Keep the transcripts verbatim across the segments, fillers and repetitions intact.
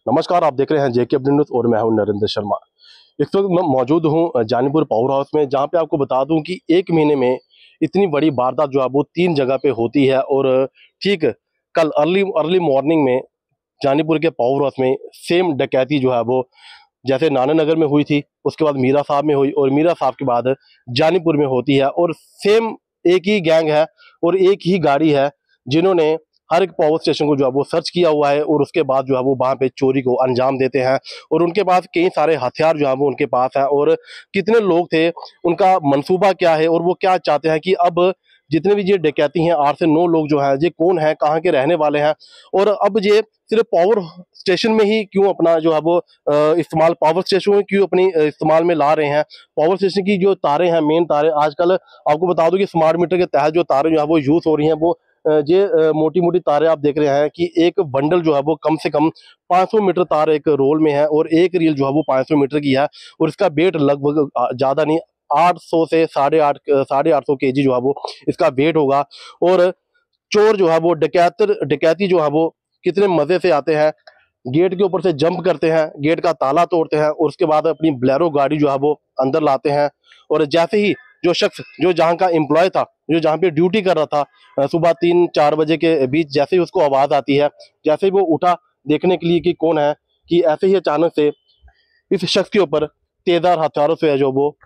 नमस्कार, आप देख रहे हैं जेके अपडेट न्यूज़ और मैं हूं नरेंद्र शर्मा। इस वक्त मैं मौजूद हूं जानीपुर पावर हाउस में, जहां पे आपको बता दूं कि एक महीने में इतनी बड़ी वारदात जो है वो तीन जगह पे होती है। और ठीक कल अर्ली अर्ली मॉर्निंग में जानीपुर के पावर हाउस में सेम डकैती जो है वो जैसे नाना नगर में हुई थी, उसके बाद मीरा साहब में हुई और मीरा साहब के बाद जानीपुर में होती है। और सेम एक ही गैंग है और एक ही गाड़ी है जिन्होंने हर एक पावर स्टेशन को जो है वो सर्च किया हुआ है और उसके बाद जो है वो वहां पे चोरी को अंजाम देते हैं। और उनके पास कई सारे हथियार जो है वो उनके पास है। और कितने लोग थे, उनका मंसूबा क्या है और वो क्या चाहते हैं कि अब जितने भी ये डकैती हैं, आठ से नौ लोग जो हैं, ये कौन है, कहाँ के रहने वाले हैं, और अब ये सिर्फ पावर स्टेशन में ही क्यों अपना जो है वो इस्तेमाल पावर स्टेशन में क्यों अपनी इस्तेमाल में ला रहे हैं। पावर स्टेशन की जो तारें हैं, मेन तारें, आजकल आपको बता दूं कि स्मार्ट मीटर के तहत जो तारें जो है वो यूज हो रही हैं, वो ये मोटी मोटी तारें आप देख रहे हैं कि एक बंडल जो है वो कम से कम पाँच सौ मीटर तार एक रोल में है और एक रील जो है वो पाँच सौ मीटर की है। और इसका वेट लगभग ज्यादा नहीं, आठ सौ से साढ़े आठ साढ़े आठ सौ के जी जो है वो इसका वेट होगा। और चोर जो है वो डकैत डकैती जो है वो कितने मजे से आते हैं, गेट के ऊपर से जंप करते हैं, गेट का ताला तोड़ते हैं और उसके बाद अपनी ब्लेरो गाड़ी जो है वो अंदर लाते हैं। और जैसे ही जो शख्स जो जहां का एम्प्लॉय था, जो जहां पे ड्यूटी कर रहा था, सुबह तीन चार बजे के बीच जैसे ही उसको आवाज आती है, जैसे ही वो उठा देखने के लिए कि कौन है, कि ऐसे ही अचानक से इस शख्स के ऊपर तेजधार हथियारों से जो वो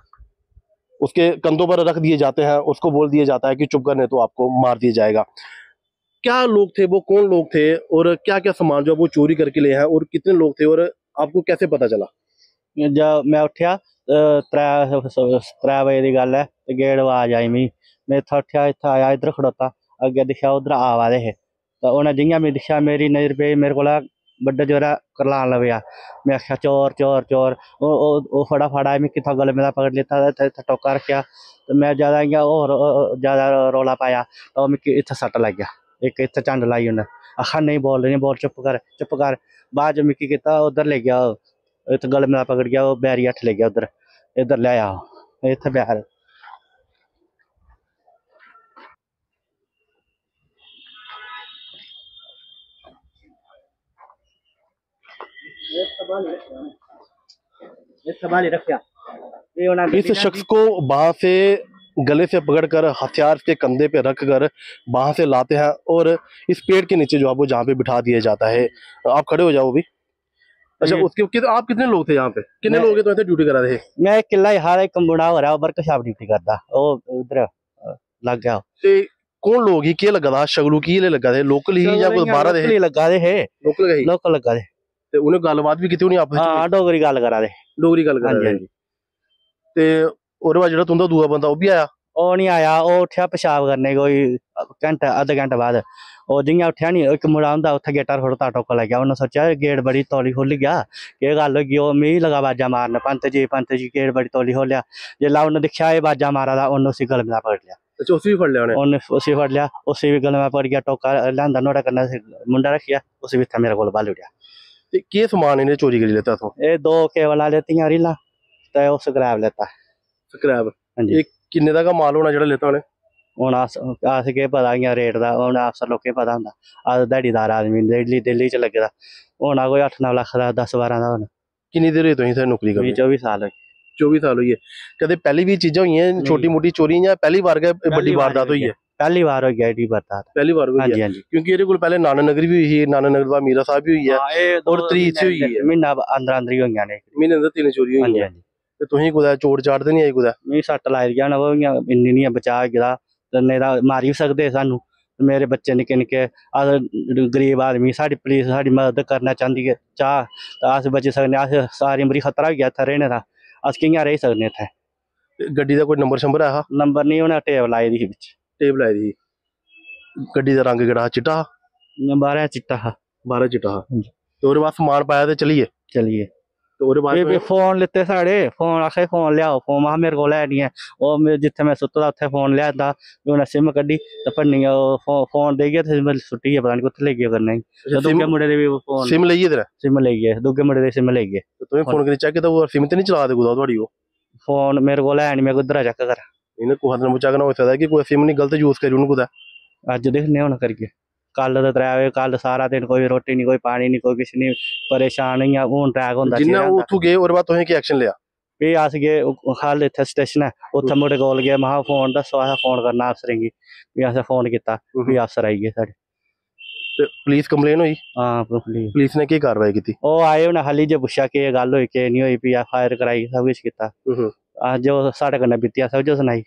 उसके कंधों पर रख दिए जाते हैं। उसको बोल दिया जाता है कि चुप करने तो आपको मार दिया जाएगा। क्या लोग थे वो, कौन लोग थे और क्या क्या सामान जो वो चोरी करके ले हैं और कितने लोग थे और आपको कैसे पता चला? जब मैं उठा त्रै त्रै बजे की गल है, गेट आवाज आई मी, मैं इत्थै उठा, इत्थै आया, इधर खड़ोता, अग्गे दिक्खेआ उधर आवा दे हे, तो उन्हें जियां मैं दिक्खेआ मेरी नजर पेई मेरे कोला बड्डा जोरा करलान लग्या। मैं आखेआ चोर चोर चोर, ओह् फटाफट आया, मिगी इत्थै गले मेरा पकड़ लेता, इत्थै टोका रखेआ, तो मैं ज्यादा इ'यां होर ज्यादा रौला पाया तो मिगी इत्थै सट्ट लग गया, इक इत्थै झंड लाई उन्नै, आखा नहीं बोल नहीं बोल, चुप कर चुप कर। बाद च मिगी कीता उधर ले गया, इत्थै गले मेरा पकड़ गया, वो बैरी हट्ठ ले गया, उधर इधर ले आया इत्थै बैर। इस शख्स को वहां से गले से पकड़कर हथियार के कंधे पे रख कर वहां से लाते हैं और इस पेड़ के नीचे जो है वो जहाँ पे बिठा दिया जाता है। आप खड़े हो जाओ अभी। अच्छा, उसके कि, आप कितने लोग थे यहाँ पे, कितने लोग हैं तो ऐसे ड्यूटी करा रहे? मैं एक किला हार एक मुंडा हो रहा वर्कशॉप ड्यूटी करता, वो उधर लग गया। ते कौन लोग ही के लगा था, शगलू की लगा थे, लोकल ही या कोई बाहर दे लगा दे है, लोकल ही लोकल लगा दे, ते उन्हें गलबात भी की होनी आपस में? हां डोगरी गल करा दे, डोगरी गल करा दे। ते ओहदे बाद जेड़ा तुंदा दूआ बंदा ओह भी आया? ओह नहीं आया, ओह उठा पेशाब करने कोई घंटा अद्धा घंटा बाद, ओह जियां उठा नी एक मुड़ा हुंदा उत्थे गेटा खड़ोता, टोका लग गया, उन्हें सोचा गेट बड़ी तौली खुल गया, केह् गल होई, ओह मिगी लगा बाजा मारन, पंत जी पंत जी गेट बड़ी तौली खोलिया, जिसलै उन्हें दिक्खेआ एह् बाजा मारा दा, उन्हें उसी गले में पकड़ लिया। अच्छा, उसी भी फड़ लिया उन्हें? उन्हें उसी फड़ लिया, उसी भी गले में पकड़ गया, टोका लियांदा नुआढ़े कन्नै मुंडा रखिया, उसी भी इत्थै मेरे कोल बाली ओड़ेआ। ते केह् समान इन्हें चोरी करी लेता इत्थों? एह् दो केबलां लेतियां रीलां ते ओह् स्क्रैप लेता। स्क्रैप? हां जी। किन्ने दा माल होना जेह्ड़ा लेता उन्हें? हून अस अस केह् पता इ'यां रेट दा, हून अफसर लोकें पता होंदा, अस ध्याड़ीदार आदमी दिल्ली दिल्ली च लग्गे दा, होना कोई अट्ठ नौ लक्ख दा, दस बारां दा होना। किन्नी देर होई तुसें इत्थै नौकरी करदे? चौबी साल होई। चौबी साल होई है। कदे पहली भी चीजां होई हैं छोटी मोटी चोरी, या पहली बार गै बड़ी वारदात हुई है? पहली बार हो गया एडी वारदात, पहली बार हुई है। हां जी, क्योंकि एदे कोल पहले नाना नगर भी हुई है, नाना नगर दा मीरा साहब भी हुई है और त्री इत्थै हुई है। महीना अंदर अंदर ही होईयां ने, महीने अंदर तीन चोरी होई हैं। ते तुसीं कुदै चोट चाट ते नहीं आई कुदै? मिगी सट्ट लाई दियां न, वो इ'यां इन्नी नहीं बचा गेदा, नेईं तां मारी बी सकदे सानू, मेरे बच्चे निक्के निक्के, अस गरीब आदमी, साढ़ी पुलिस साढ़ी मदद करना चाहती है चाह तां अस बची सकने, अस सारी उमरी खतरा होई गया इत्थै रैह्ने दा, अस कि'यां रेही सकने इत्थै? गड्डी दा कोई नंबर शंबर है? नंबर नहीं, उ'नें टेप लाई दी ही बिच। टेप लाई दी? गड्डी दा रंग केह्ड़ा हा, चिट्टा हा? बाहरा चिट्टा हा। बाहरा चिट्टा हा। ते ओहदे बाद समान पाया ते चलिए चलिए ते ओहदे बाद फोन लेते साढ़े, फोन आखे फोन लियाओ, फोन महा मेरे कोल है नहीं है, ओह् जित्थे मैं सुत्ते दा उत्थे फोन लिआंदा, उन्हें सिम कड्ढी ते भन्नी फोन देइयै ते सिम सुट्टियै पता नहीं कुत्थे लेई गे करने, दूगे मुड़े दे भी फोन सिम लेइयै तेरे सिम लेई गे, दूगे मुड़े दे सिम लेई गे। तुसें फोन करी चेक कीता ओह् सिम ते नहीं चला दे कुदै थुआड़ी? ओह् फोन मेरे कोल है नहीं, मैं कुद्धरा चेक करां? इन्हें कुसै दिन चेक ना हो सकदा कि कोई सिम नहीं गलत यूज करी उन्हें कुदै। अज्ज दिक्खने हुन करियै। कल तो त्रै बजे कल सारा दिन कोई रोटी नहीं, कोई पानी नहीं, कोई किश नहीं, परेशान ही हूँ ट्रैक होंदा जिन्ना वो उत्थों गए और बाद तुसें की एक्शन लिया? भी अस गे खल इत्थै स्टेशन है, उत्थै मुड़े कोल गए, महा फोन दस्सो, असें फोन करना अफसरें गी, भी असें फोन कीता, भी अफसर आई गे साढ़े। ते पुलिस कंप्लेन हुई? हाँ पुलिस पुलिस ने की कार्रवाई की? ओह् आए उ'नें खाली जे पुच्छेआ केह् गल्ल होई केह् नहीं होई, भी एफ आई आर कराई, सब किश कीता, अस जो साढ़े कन्नै बीती सब जो सनाई।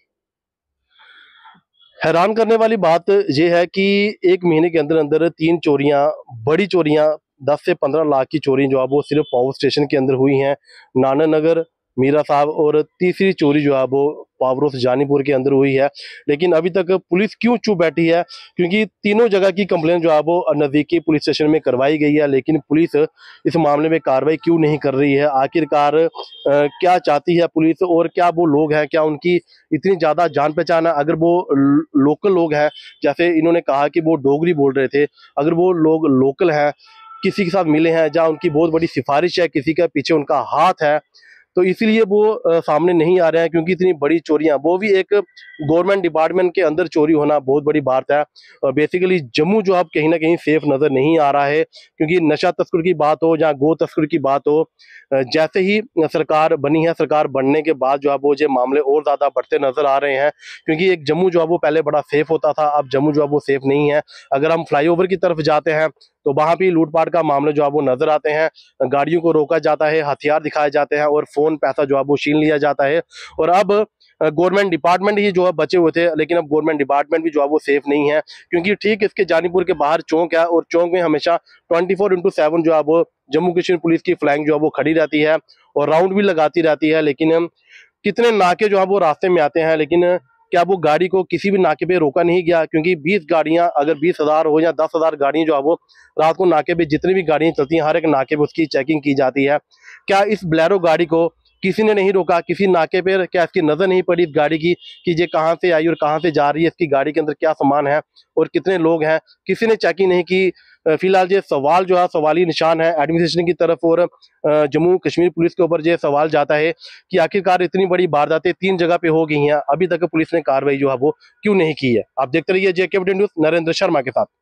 हैरान करने वाली बात यह है कि एक महीने के अंदर अंदर तीन चोरियां, बड़ी चोरियां, दस से पंद्रह लाख की चोरी जो है वो सिर्फ पावर स्टेशन के अंदर हुई हैं, नाना नगर, मीरा साहब, और तीसरी चोरी जो है वो पावर हाउस जानीपुर के अंदर हुई है। लेकिन अभी तक पुलिस क्यों चुप बैठी है? क्योंकि तीनों जगह की कंप्लेन जो है वो नज़दीकी पुलिस स्टेशन में करवाई गई है, लेकिन पुलिस इस मामले में कार्रवाई क्यों नहीं कर रही है? आखिरकार आ, क्या चाहती है पुलिस, और क्या वो लोग हैं, क्या उनकी इतनी ज़्यादा जान पहचान है? अगर वो लोकल लोग हैं, जैसे इन्होंने कहा कि वो डोगरी बोल रहे थे, अगर वो लोग लोकल हैं, किसी के साथ मिले हैं जहाँ उनकी बहुत बड़ी सिफारिश है, किसी के पीछे उनका हाथ है, तो इसीलिए वो आ, सामने नहीं आ रहे हैं। क्योंकि इतनी बड़ी चोरियां, वो भी एक गवर्नमेंट डिपार्टमेंट के अंदर चोरी होना बहुत बड़ी बात है। और बेसिकली जम्मू जो अब कहीं ना कहीं सेफ नज़र नहीं आ रहा है, क्योंकि नशा तस्कर की बात हो या गो तस्कर की बात हो, जैसे ही सरकार बनी है, सरकार बनने के बाद जो है वो ये मामले और ज़्यादा बढ़ते नज़र आ रहे हैं। क्योंकि एक जम्मू जो है वो पहले बड़ा सेफ होता था, अब जम्मू जो है वो सेफ नहीं है। अगर हम फ्लाईओवर की तरफ जाते हैं तो वहाँ भी लूटपाट का मामले जो है वो नजर आते हैं, गाड़ियों को रोका जाता है, हथियार दिखाए जाते हैं और फोन पैसा जो है वो छीन लिया जाता है। और अब गवर्नमेंट डिपार्टमेंट ही जो है बचे हुए थे, लेकिन अब गवर्नमेंट डिपार्टमेंट भी जो है वो सेफ नहीं है। क्योंकि ठीक इसके जानीपुर के बाहर चौक है, और चौक में हमेशा ट्वेंटी फोर इंटू सेवन जो है वो जम्मू कश्मीर पुलिस की फ्लैग जो है वो खड़ी रहती है और राउंड भी लगाती रहती है। लेकिन कितने नाके जो है वो रास्ते में आते हैं, लेकिन क्या वो गाड़ी को किसी भी नाके पे रोका नहीं गया? क्योंकि बीस गाड़ियां, अगर बीस हजार हो या दस हजार गाड़ियां जो है वो रात को नाके पे, जितनी भी गाड़ियां चलती हैं, हर एक नाके पे उसकी चेकिंग की जाती है। क्या इस ब्लेरो गाड़ी को किसी ने नहीं रोका? किसी नाके पे क्या इसकी नजर नहीं पड़ी इस गाड़ी की कि ये कहाँ से आई और कहाँ से जा रही है, इसकी गाड़ी के अंदर क्या सामान है और कितने लोग हैं? किसी ने चेकिंग नहीं की। फिलहाल ये सवाल जो है सवाली निशान है एडमिनिस्ट्रेशन की तरफ और जम्मू कश्मीर पुलिस के ऊपर ये सवाल जाता है कि आखिरकार इतनी बड़ी वारदातें तीन जगह पे हो गई हैं, अभी तक पुलिस ने कार्रवाई जो है वो क्यों नहीं की है? आप देखते रहिए JK update news Narendra Sharma के साथ।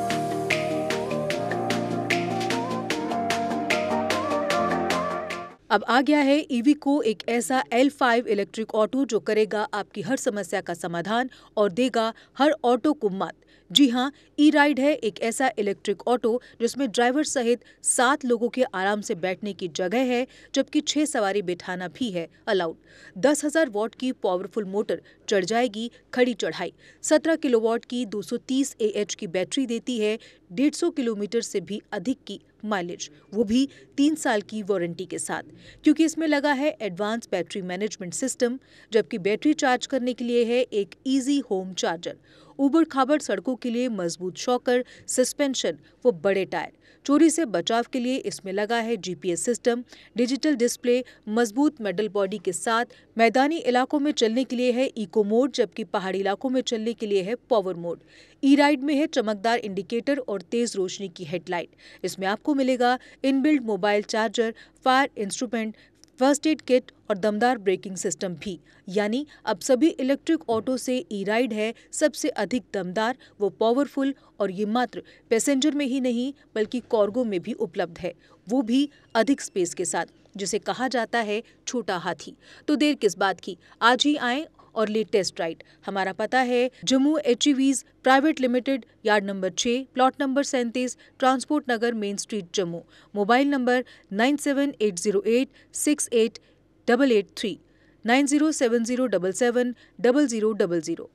अब आ गया है ईवीको, एक ऐसा एल फाइव इलेक्ट्रिक ऑटो जो करेगा आपकी हर समस्या का समाधान और देगा हर ऑटो को मत। जी हाँ, ई राइड है एक ऐसा इलेक्ट्रिक ऑटो जिसमें ड्राइवर सहित सात लोगों के आराम से बैठने की जगह है, जबकि छह सवारी बिठाना भी है अलाउड। दस हजार वॉट की पावरफुल मोटर चढ़ जाएगी खड़ी चढ़ाई। सत्रह किलोवाट की दो सौ तीस एएच की बैटरी देती है डेढ़ सौ किलोमीटर से भी अधिक की माइलेज, वो भी तीन साल की वारंटी के साथ, क्योंकि इसमें लगा है एडवांस बैटरी मैनेजमेंट सिस्टम। जबकि बैटरी चार्ज करने के लिए है एक इजी होम चार्जर। उबड़ खाबड़ सड़कों के लिए मजबूत शॉकर, सस्पेंशन व बड़े टायर। चोरी से बचाव के लिए इसमें लगा है जीपीएस सिस्टम, डिजिटल डिस्प्ले, मजबूत मेटल बॉडी के साथ। मैदानी इलाकों में चलने के लिए है इको मोड, जबकि पहाड़ी इलाकों में चलने के लिए है पावर मोड। ई राइड में है चमकदार इंडिकेटर और तेज रोशनी की हेडलाइट। इसमें आपको मिलेगा inbuilt mobile charger, fire instrument, first aid kit और दमदार ब्रेकिंग सिस्टम भी। यानी अब सभी इलेक्ट्रिक ऑटो से ई राइड है सबसे अधिक दमदार व पावरफुल, और ये मात्र पैसेंजर में ही नहीं बल्कि कार्गो में भी उपलब्ध है, वो भी अधिक स्पेस के साथ, जिसे कहा जाता है छोटा हाथी। तो देर किस बात की, आज ही आएं और ले टेस्ट राइड। हमारा पता है Jammu HEVs private limited, yard number छह, प्लॉट नंबर सैंतीस, transport Nagar, main street, Jammu. Mobile number nine seven eight zero eight six eight double eight three, nine zero seven zero double seven double zero double zero.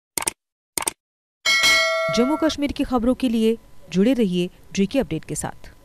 Jammu Kashmir की खबरों के लिए जुड़े रहिए JK update के साथ।